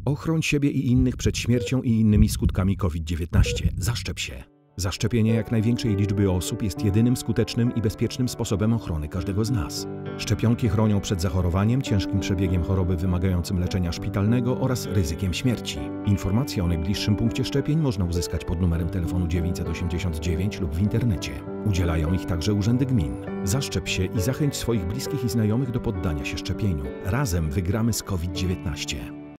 Ochroń siebie i innych przed śmiercią i innymi skutkami COVID-19. Zaszczep się. Zaszczepienie jak największej liczby osób jest jedynym skutecznym i bezpiecznym sposobem ochrony każdego z nas. Szczepionki chronią przed zachorowaniem, ciężkim przebiegiem choroby wymagającym leczenia szpitalnego oraz ryzykiem śmierci. Informacje o najbliższym punkcie szczepień można uzyskać pod numerem telefonu 989 lub w internecie. Udzielają ich także urzędy gmin. Zaszczep się i zachęć swoich bliskich i znajomych do poddania się szczepieniu. Razem wygramy z COVID-19.